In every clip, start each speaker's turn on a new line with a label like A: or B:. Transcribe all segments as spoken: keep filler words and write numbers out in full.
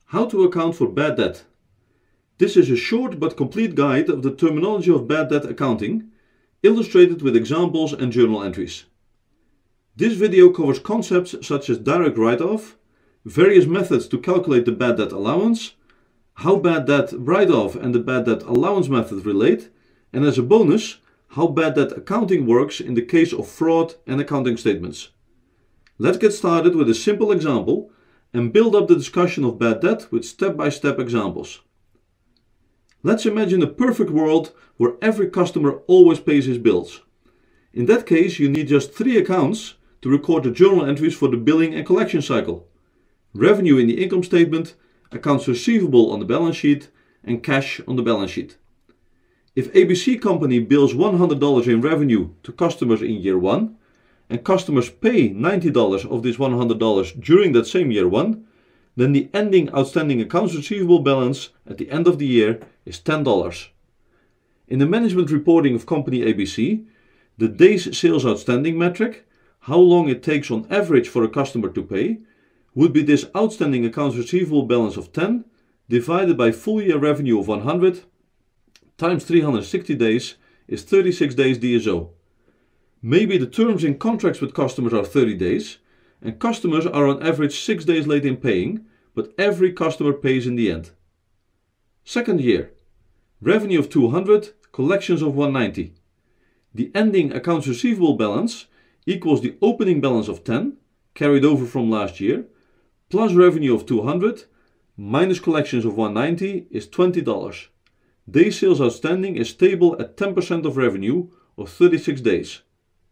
A: How to account for bad debt. This is a short but complete guide of the terminology of bad debt accounting, illustrated with examples and journal entries. This video covers concepts such as direct write-off, various methods to calculate the bad debt allowance, how bad debt write-off and the bad debt allowance method relate, and as a bonus, how bad debt accounting works in the case of fraud and accounting statements. Let's get started with a simple example and build up the discussion of bad debt with step-by-step examples. Let's imagine a perfect world where every customer always pays his bills. In that case, you need just three accounts to record the journal entries for the billing and collection cycle: revenue in the income statement, accounts receivable on the balance sheet, and cash on the balance sheet. If A B C Company bills one hundred dollars in revenue to customers in year one, and customers pay ninety dollars of this one hundred dollars during that same year one, then the ending outstanding accounts receivable balance at the end of the year is ten dollars. In the management reporting of company A B C, the days sales outstanding metric, how long it takes on average for a customer to pay, would be this outstanding accounts receivable balance of ten divided by full year revenue of one hundred times three hundred sixty days is thirty-six days D S O. Maybe the terms in contracts with customers are thirty days, and customers are on average six days late in paying, but every customer pays in the end. Second year, revenue of two hundred, collections of one hundred ninety. The ending accounts receivable balance equals the opening balance of ten, carried over from last year, plus revenue of two hundred, minus collections of one hundred ninety is twenty dollars. Day sales outstanding is stable at ten percent of revenue, or thirty-six days.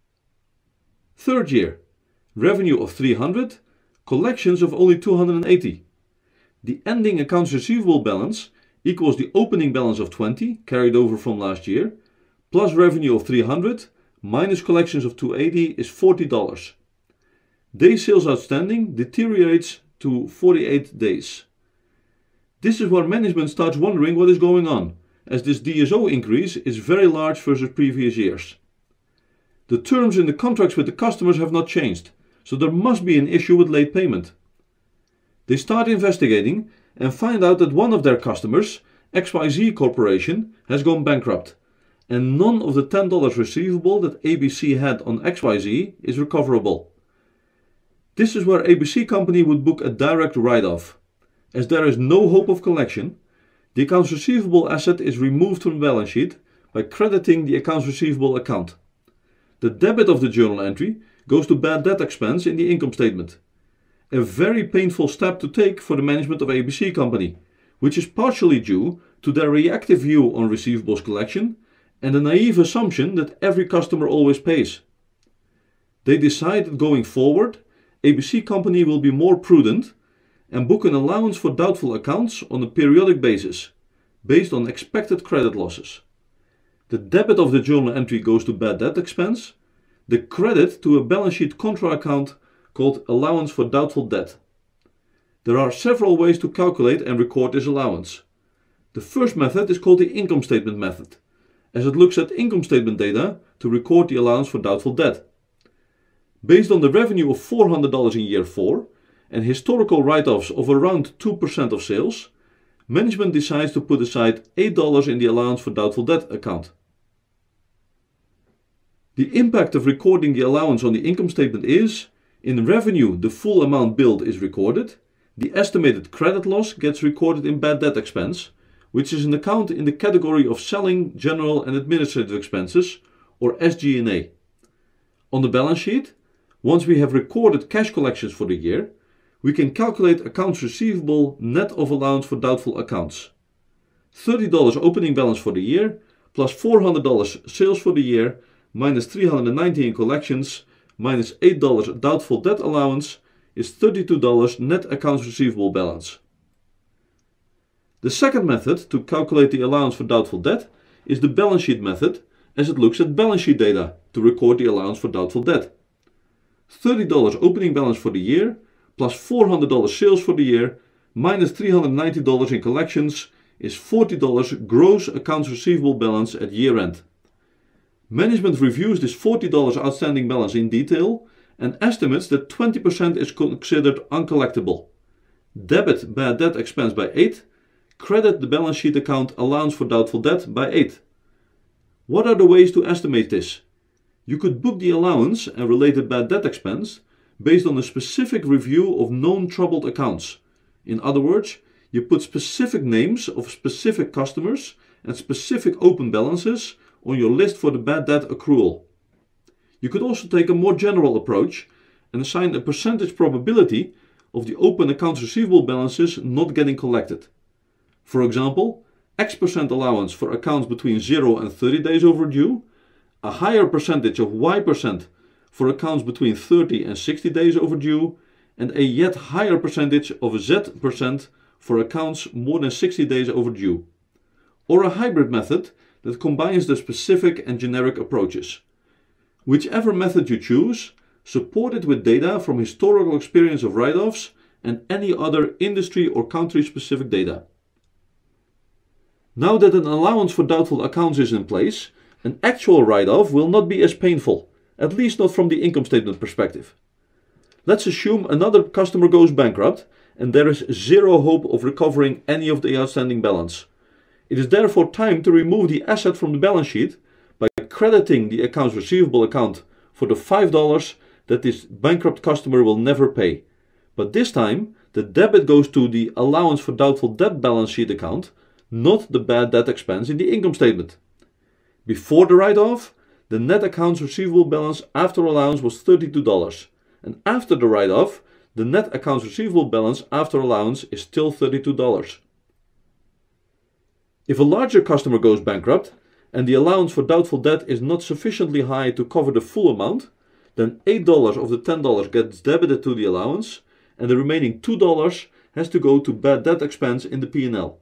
A: Third year, revenue of three hundred, collections of only two hundred eighty. The ending accounts receivable balance equals the opening balance of twenty, carried over from last year, plus revenue of three hundred, minus collections of two hundred eighty is forty dollars. Day sales outstanding deteriorates to forty-eight days. This is where management starts wondering what is going on, as this D S O increase is very large versus previous years. The terms in the contracts with the customers have not changed, so there must be an issue with late payment. They start investigating and find out that one of their customers, X Y Z Corporation, has gone bankrupt, and none of the ten dollars receivable that A B C had on X Y Z is recoverable. This is where A B C Company would book a direct write-off. As there is no hope of collection, the accounts receivable asset is removed from the balance sheet by crediting the accounts receivable account. The debit of the journal entry goes to bad debt expense in the income statement. A very painful step to take for the management of A B C Company, which is partially due to their reactive view on receivables collection and a naive assumption that every customer always pays. They decide that going forward, A B C Company will be more prudent and book an allowance for doubtful accounts on a periodic basis, based on expected credit losses. The debit of the journal entry goes to bad debt expense, the credit to a balance sheet contra account called Allowance for doubtful debt. There are several ways to calculate and record this allowance. The first method is called the income statement method, as it looks at income statement data to record the allowance for doubtful debt. Based on the revenue of four hundred dollars in year four and historical write-offs of around two percent of sales, management decides to put aside eight dollars in the allowance for doubtful debt account. The impact of recording the allowance on the income statement is, in revenue the full amount billed is recorded, the estimated credit loss gets recorded in bad debt expense, which is an account in the category of selling, general and administrative expenses, or S G and A. On the balance sheet, once we have recorded cash collections for the year, we can calculate accounts receivable net of allowance for doubtful accounts. thirty dollars opening balance for the year, plus four hundred dollars sales for the year, minus three hundred ninety dollars in collections, minus eight dollars doubtful debt allowance is thirty-two dollars net accounts receivable balance. The second method to calculate the allowance for doubtful debt is the balance sheet method, as it looks at balance sheet data to record the allowance for doubtful debt. thirty dollars opening balance for the year, plus four hundred dollars sales for the year, minus three hundred ninety dollars in collections is forty dollars gross accounts receivable balance at year end. Management reviews this forty dollars outstanding balance in detail and estimates that twenty percent is considered uncollectible. debit bad debt expense by eight, credit the balance sheet account allowance for doubtful debt by eight. What are the ways to estimate this? You could book the allowance and related bad debt expense based on a specific review of known troubled accounts. In other words, you put specific names of specific customers and specific open balances on your list for the bad debt accrual. You could also take a more general approach and assign a percentage probability of the open accounts receivable balances not getting collected. For example, X percent allowance for accounts between zero and thirty days overdue, a higher percentage of Y percent for accounts between thirty and sixty days overdue, and a yet higher percentage of Z percent for accounts more than sixty days overdue. Or a hybrid method that combines the specific and generic approaches. Whichever method you choose, support it with data from historical experience of write-offs and any other industry or country-specific data. Now that an allowance for doubtful accounts is in place, an actual write-off will not be as painful, at least not from the income statement perspective. Let's assume another customer goes bankrupt and there is zero hope of recovering any of the outstanding balance. It is therefore time to remove the asset from the balance sheet by crediting the accounts receivable account for the five dollars that this bankrupt customer will never pay. But this time, the debit goes to the allowance for doubtful debt balance sheet account, not the bad debt expense in the income statement. Before the write-off, the net accounts receivable balance after allowance was thirty-two dollars, and after the write-off, the net accounts receivable balance after allowance is still thirty-two dollars. If a larger customer goes bankrupt and the allowance for doubtful debt is not sufficiently high to cover the full amount, then eight dollars of the ten dollars gets debited to the allowance and the remaining two dollars has to go to bad debt expense in the P and L.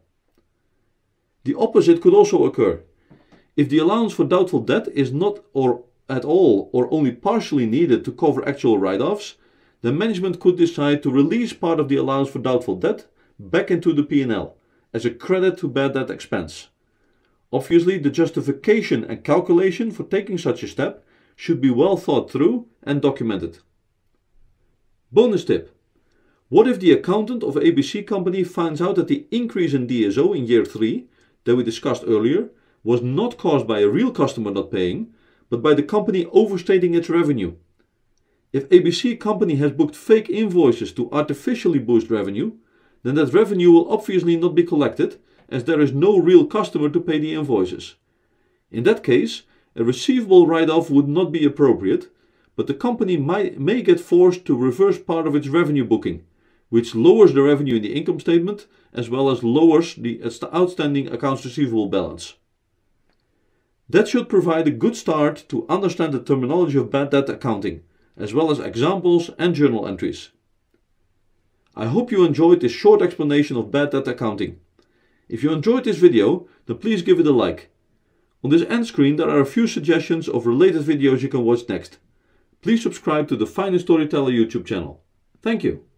A: The opposite could also occur. If the allowance for doubtful debt is not or at all or only partially needed to cover actual write-offs, then management could decide to release part of the allowance for doubtful debt back into the P and L as a credit to bad debt expense. Obviously, the justification and calculation for taking such a step should be well thought through and documented. Bonus tip. What if the accountant of A B C company finds out that the increase in D S O in year three that we discussed earlier was not caused by a real customer not paying, but by the company overstating its revenue? If A B C company has booked fake invoices to artificially boost revenue, then that revenue will obviously not be collected as there is no real customer to pay the invoices. In that case, a receivable write-off would not be appropriate, but the company might, may get forced to reverse part of its revenue booking, which lowers the revenue in the income statement as well as lowers the outstanding accounts receivable balance. That should provide a good start to understand the terminology of bad debt accounting, as well as examples and journal entries. I hope you enjoyed this short explanation of bad debt accounting. If you enjoyed this video, then please give it a like. On this end screen there are a few suggestions of related videos you can watch next. Please subscribe to the Finance Storyteller YouTube channel. Thank you.